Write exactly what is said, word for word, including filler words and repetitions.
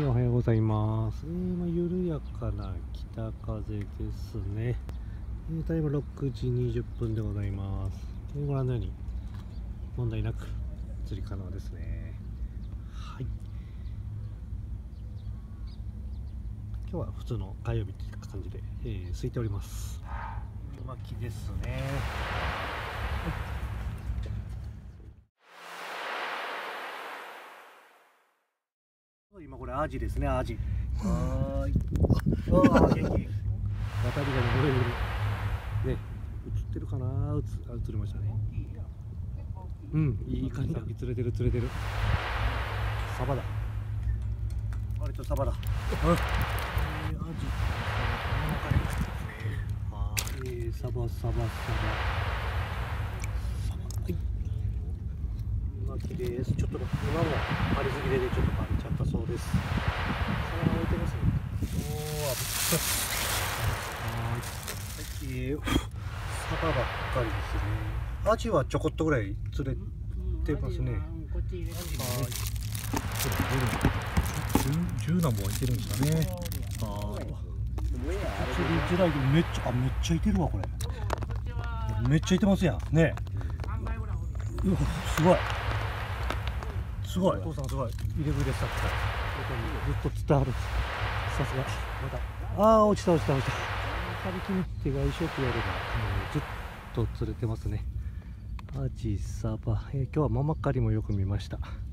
おはようございます。えーまあ、緩やかな北風ですね。えー、タイムろくじにじゅっぷんでございます。えー、ご覧のように問題なく釣り可能ですね。はい。今日は普通の火曜日という感じで、えー、空いております。巻きですね。はい、今これアジですね、アジ。はーい。ああ、元気。渡りがね、これね、映ってるかな、映、あ、映りましたね。うん、いい感じだ。釣れてる、釣れてる。サバだ。あれとサバだ。うん。えー、アジ。あー、えー、サバ、サバ、サバ。サバ。はい。巻きです。ちょっと今も張りすぎでね、ちょっと巻いちゃったそうです。サバが置いてますね。おー、あぶっはい、えー、サバばっかりですね。アジはちょこっとぐらい釣れてますね。はい。十何本いてるんですかね。ああ。釣りづらいけどめっちゃ、あ、めっちゃいてるわこれ。めっちゃいてますやんね。うわ、すごい。すごい。お父さんすごい。入れ筆したって。ずっと釣ってはる。さすが。また。ああ、落ちた落ちた落ちた。張り切に手が一生懸命やれば、えー、ずっと釣れてますね。アジ、サバ、えー、今日はママカリもよく見ました。